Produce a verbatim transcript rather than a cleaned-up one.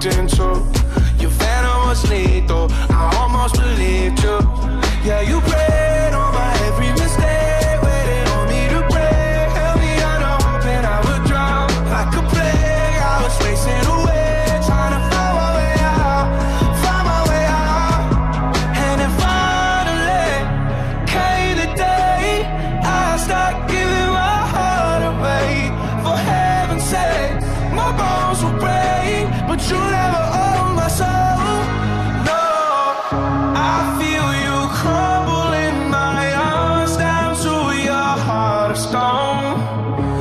walked into. Your venom was lethal, I almost believed you. Yeah, you preyed on my every mistake, waiting on me to break. Held me under, hoping I would drown like a plague. I was racing away, trying to find my way out, find my way out. And then finally came the day I stopped giving my heart away. For heaven's sake, my bones will break, but you never own my soul. No, I feel you crumble in my arms down to your heart of stone.